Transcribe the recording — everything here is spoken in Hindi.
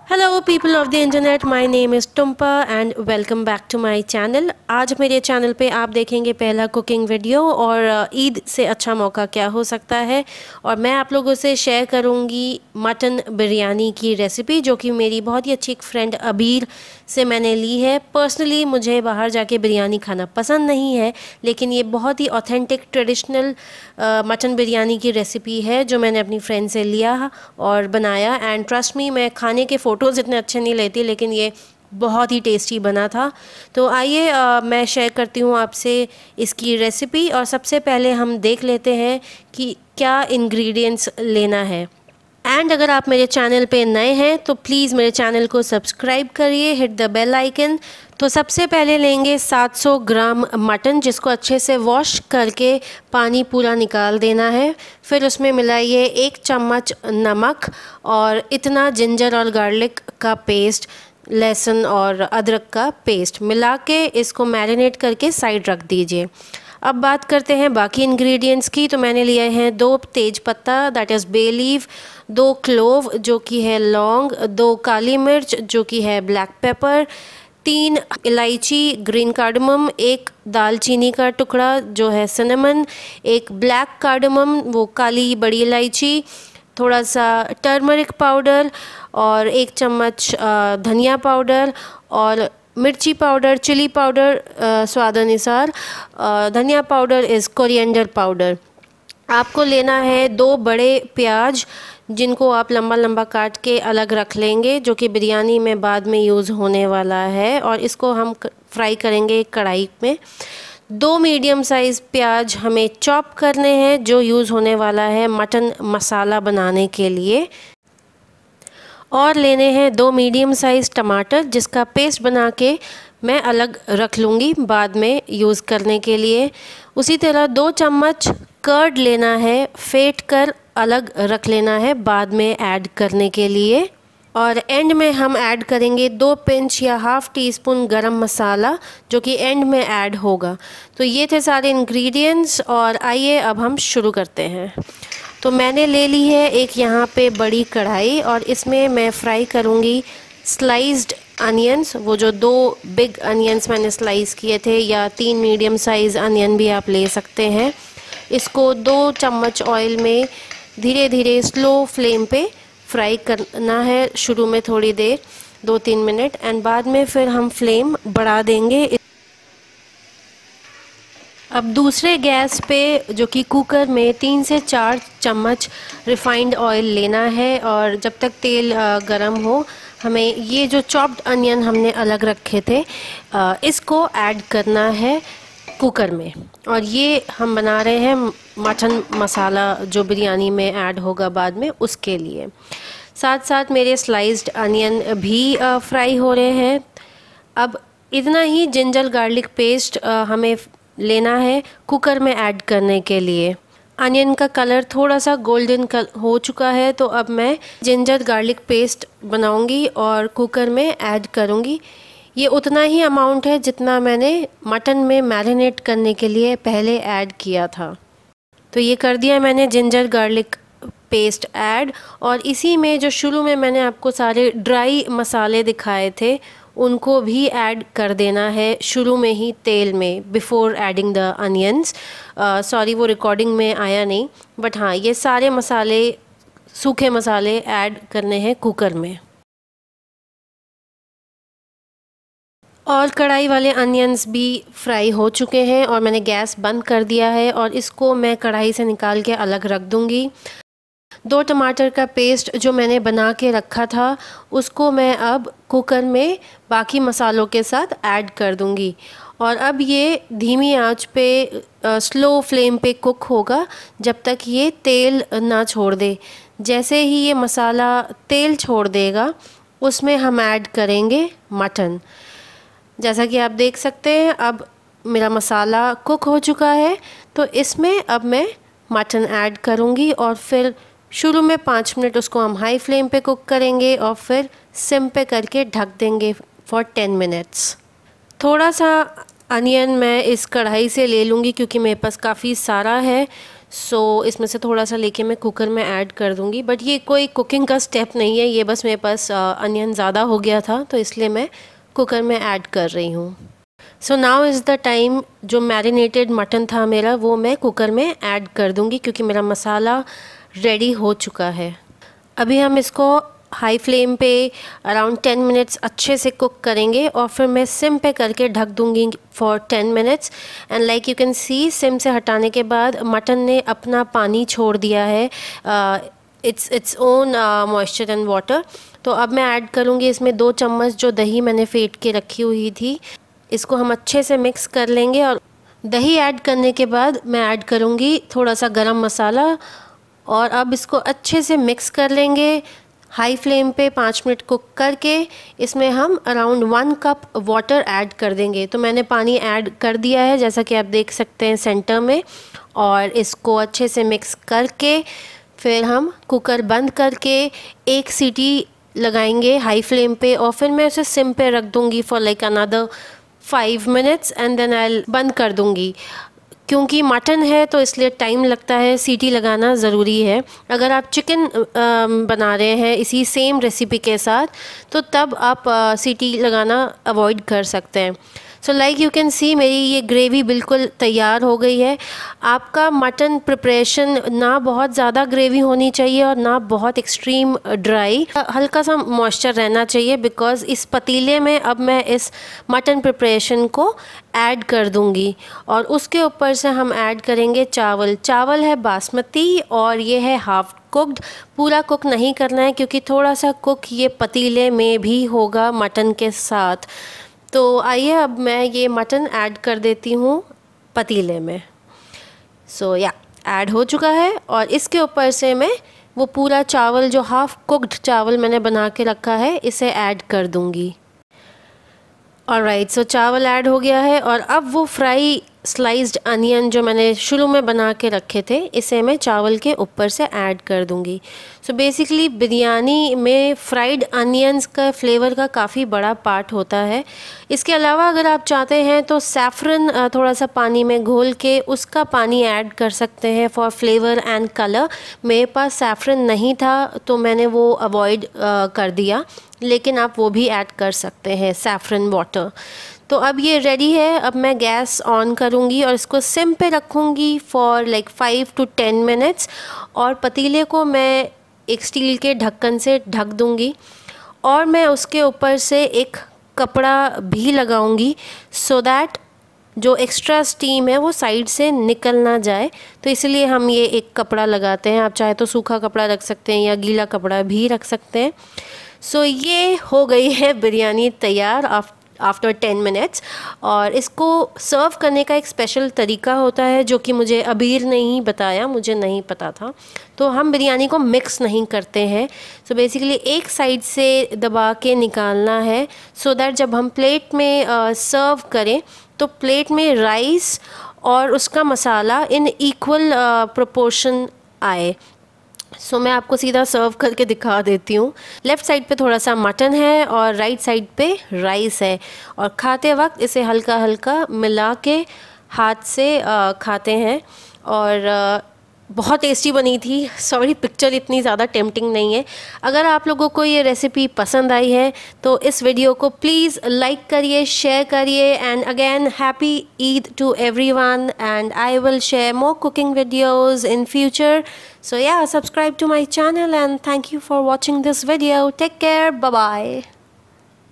Hello people of the internet, my name is Tumpa and welcome back to my channel. आज मेरे चैनल पे आप देखेंगे पहला कुकिंग वीडियो और ईद से अच्छा मौका क्या हो सकता है। और मैं आप लोगों से शेयर करूंगी मटन बिरयानी की रेसिपी, जो कि मेरी बहुत ही अच्छी एक फ्रेंड अबीर से मैंने ली है। पर्सनली मुझे बाहर जाके बिरयानी खाना पसंद नहीं है, लेकिन ये बहुत ही ऑथेंटिक ट्रेडिशनल मटन बिरयानी की रेसिपी है जो मैंने अपनी फ्रेंड से लिया और बनाया। एंड ट्रस्ट मी, मैं खाने के फ़ोटोज़ इतने अच्छे नहीं लेती, लेकिन ये बहुत ही टेस्टी बना था। तो आइए मैं शेयर करती हूँ आपसे इसकी रेसिपी। और सबसे पहले हम देख लेते हैं कि क्या इंग्रेडिएंट्स लेना है। एंड अगर आप मेरे चैनल पे नए हैं तो प्लीज़ मेरे चैनल को सब्सक्राइब करिए, हिट द बेल आइकन। तो सबसे पहले लेंगे 700 ग्राम मटन, जिसको अच्छे से वॉश करके पानी पूरा निकाल देना है। फिर उसमें मिलाइए 1 चम्मच नमक और इतना जिंजर और गार्लिक का पेस्ट, लहसुन और अदरक का पेस्ट मिला के इसको मैरिनेट करके साइड रख दीजिए। अब बात करते हैं बाकी इंग्रेडिएंट्स की। तो मैंने लिए हैं 2 तेज पत्ता that is bay leaf, 2 clove जो कि है लौंग, 2 काली मिर्च जो कि है ब्लैक पेपर, 3 इलायची ग्रीन कार्डमम, 1 दालचीनी का टुकड़ा जो है सिनेमन, 1 ब्लैक कार्डमम वो काली बड़ी इलायची, थोड़ा सा टर्मरिक पाउडर और 1 चम्मच धनिया पाउडर और मिर्ची पाउडर, चिली पाउडर स्वाद अनुसार। धनिया पाउडर इज़ कोरिएंडर पाउडर। आपको लेना है 2 बड़े प्याज, जिनको आप लंबा लंबा काट के अलग रख लेंगे, जो कि बिरयानी में बाद में यूज़ होने वाला है। और इसको हम फ्राई करेंगे कढ़ाई में। 2 मीडियम साइज़ प्याज हमें चॉप करने हैं, जो यूज़ होने वाला है मटन मसाला बनाने के लिए। और लेने हैं 2 मीडियम साइज़ टमाटर, जिसका पेस्ट बना के मैं अलग रख लूँगी बाद में यूज़ करने के लिए। उसी तरह 2 चम्मच कर्ड लेना है, फेंट कर अलग रख लेना है बाद में ऐड करने के लिए। और एंड में हम ऐड करेंगे 2 पिंच या हाफ़ टी स्पून गरम मसाला, जो कि एंड में ऐड होगा। तो ये थे सारे इंग्रेडिएंट्स और आइए अब हम शुरू करते हैं। तो मैंने ले ली है एक यहाँ पे बड़ी कढ़ाई और इसमें मैं फ्राई करूँगी स्लाइस्ड अनियंस। वो जो 2 बिग अनियंस मैंने स्लाइस किए थे, या 3 मीडियम साइज़ अनियन भी आप ले सकते हैं। इसको 2 चम्मच ऑयल में धीरे धीरे स्लो फ्लेम पे फ्राई करना है, शुरू में थोड़ी देर 2-3 मिनट, एंड बाद में फिर हम फ्लेम बढ़ा देंगे। अब दूसरे गैस पे, जो कि कुकर में 3 से 4 चम्मच रिफाइंड ऑयल लेना है। और जब तक तेल गरम हो, हमें ये जो चॉप्ड अनियन हमने अलग रखे थे इसको ऐड करना है कुकर में। और ये हम बना रहे हैं मटन मसाला जो बिरयानी में ऐड होगा बाद में, उसके लिए। साथ साथ मेरे स्लाइस्ड अनियन भी फ्राई हो रहे हैं। अब इतना ही जिंजर गार्लिक पेस्ट हमें लेना है कुकर में ऐड करने के लिए। अनियन का कलर थोड़ा सा गोल्डन हो चुका है, तो अब मैं जिंजर गार्लिक पेस्ट बनाऊंगी और कुकर में ऐड करूंगी। ये उतना ही अमाउंट है जितना मैंने मटन में मैरिनेट करने के लिए पहले ऐड किया था। तो ये कर दिया मैंने जिंजर गार्लिक पेस्ट ऐड। और इसी में जो शुरू में मैंने आपको सारे ड्राई मसाले दिखाए थे, उनको भी ऐड कर देना है शुरू में ही तेल में, before adding the onions. Sorry, वो रिकॉर्डिंग में आया नहीं, बट हाँ, ये सारे मसाले, सूखे मसाले ऐड करने हैं कुकर में। और कढ़ाई वाले अनियंस भी फ्राई हो चुके हैं और मैंने गैस बंद कर दिया है और इसको मैं कढ़ाई से निकाल के अलग रख दूँगी। 2 टमाटर का पेस्ट जो मैंने बना के रखा था, उसको मैं अब कुकर में बाकी मसालों के साथ ऐड कर दूंगी। और अब ये धीमी आंच पे स्लो फ्लेम पे कुक होगा जब तक ये तेल ना छोड़ दे। जैसे ही ये मसाला तेल छोड़ देगा, उसमें हम ऐड करेंगे मटन। जैसा कि आप देख सकते हैं, अब मेरा मसाला कुक हो चुका है, तो इसमें अब मैं मटन ऐड करूँगी। और फिर शुरू में 5 मिनट उसको हम हाई फ्लेम पे कुक करेंगे और फिर सिम पे करके ढक देंगे फॉर 10 मिनट्स। थोड़ा सा अनियन मैं इस कढ़ाई से ले लूँगी क्योंकि मेरे पास काफ़ी सारा है, सो इसमें से थोड़ा सा लेके मैं कुकर में ऐड कर दूँगी। बट ये कोई कुकिंग का स्टेप नहीं है, ये बस मेरे पास अनियन ज़्यादा हो गया था तो इसलिए मैं कुकर में ऐड कर रही हूँ। So now is the time, जो मैरिनेटेड मटन था मेरा वो मैं कुकर में ऐड कर दूँगी क्योंकि मेरा मसाला रेडी हो चुका है। अभी हम इसको हाई फ्लेम पे अराउंड 10 मिनट्स अच्छे से कुक करेंगे और फिर मैं सिम पे करके ढक दूँगी for 10 minutes. And like you can see, sim से हटाने के बाद मटन ने अपना पानी छोड़ दिया है, its own moisture and water. तो अब मैं ऐड करूँगी इसमें 2 चम्मच जो दही मैंने फेंट के रखी हुई थी। इसको हम अच्छे से मिक्स कर लेंगे और दही ऐड करने के बाद मैं ऐड करूँगी थोड़ा सा गरम मसाला और अब इसको अच्छे से मिक्स कर लेंगे। हाई फ्लेम पे 5 मिनट कुक करके इसमें हम अराउंड 1 कप वाटर ऐड कर देंगे। तो मैंने पानी ऐड कर दिया है जैसा कि आप देख सकते हैं सेंटर में, और इसको अच्छे से मिक्स करके फिर हम कुकर बंद करके 1 सीटी लगाएंगे हाई फ्लेम पे और फिर मैं उसे सिम पे रख दूँगी for like another 5 minutes and then I बंद कर दूँगी। क्योंकि मटन है तो इसलिए टाइम लगता है, सीटी लगाना ज़रूरी है। अगर आप चिकन बना रहे हैं इसी सेम रेसिपी के साथ तो तब आप सीटी लगाना अवॉइड कर सकते हैं। So like you can see मेरी ये ग्रेवी बिल्कुल तैयार हो गई है। आपका मटन प्रिपरेशन ना बहुत ज़्यादा ग्रेवी होनी चाहिए और ना बहुत एक्सट्रीम ड्राई, हल्का सा मॉइस्चर रहना चाहिए बिकॉज़ इस पतीले में अब मैं इस मटन प्रिपरेशन को ऐड कर दूंगी और उसके ऊपर से हम ऐड करेंगे चावल। चावल है बासमती और ये है हाफ कुक्ड, पूरा कुक नहीं करना है क्योंकि थोड़ा सा कुक ये पतीले में भी होगा मटन के साथ। तो आइए अब मैं ये मटन ऐड कर देती हूँ पतीले में। सो या ऐड हो चुका है और इसके ऊपर से मैं वो पूरा चावल जो हाफ कुक्ड चावल मैंने बना के रखा है इसे ऐड कर दूँगी। ऑलराइट, सो चावल ऐड हो गया है और अब वो फ्राई स्लाइस्ड अनियन जो मैंने शुरू में बना के रखे थे इसे मैं चावल के ऊपर से ऐड कर दूंगी। सो बेसिकली बिरयानी में फ्राइड अनियंस का फ्लेवर का काफ़ी बड़ा पार्ट होता है। इसके अलावा अगर आप चाहते हैं तो सैफरन थोड़ा सा पानी में घोल के उसका पानी ऐड कर सकते हैं फॉर फ्लेवर एंड कलर। मेरे पास सैफरन नहीं था तो मैंने वो अवॉइड कर दिया, लेकिन आप वो भी ऐड कर सकते हैं सैफरन वाटर। तो अब ये रेडी है। अब मैं गैस ऑन करूँगी और इसको सिम पे रखूँगी फॉर लाइक 5 to 10 मिनट्स और पतीले को मैं एक स्टील के ढक्कन से ढक दूँगी और मैं उसके ऊपर से एक कपड़ा भी लगाऊँगी सो दैट जो एक्स्ट्रा स्टीम है वो साइड से निकल ना जाए। तो इसलिए हम ये एक कपड़ा लगाते हैं। आप चाहे तो सूखा कपड़ा रख सकते हैं या गीला कपड़ा भी रख सकते हैं। सो ये हो गई है बिरयानी तैयार आफ्टर 10 मिनट्स। और इसको सर्व करने का एक स्पेशल तरीका होता है जो कि मुझे अबीर ने ही बताया, मुझे नहीं पता था। तो हम बिरयानी को मिक्स नहीं करते हैं। सो बेसिकली एक साइड से दबा के निकालना है सो दैट जब हम प्लेट में सर्व करें तो प्लेट में राइस और उसका मसाला इन इक्वल प्रोपोर्शन आए। सो मैं आपको सीधा सर्व करके दिखा देती हूँ। लेफ़्ट साइड पे थोड़ा सा मटन है और राइट साइड पे राइस है और खाते वक्त इसे हल्का हल्का मिला के हाथ से खाते हैं और बहुत टेस्टी बनी थी। सॉरी पिक्चर इतनी ज़्यादा टेम्पटिंग नहीं है। अगर आप लोगों को ये रेसिपी पसंद आई है तो इस वीडियो को प्लीज़ लाइक करिए, शेयर करिए and again happy Eid to everyone and I will share more cooking videos in future. So yeah, subscribe to my channel and thank you for watching this video. Take care. Bye bye.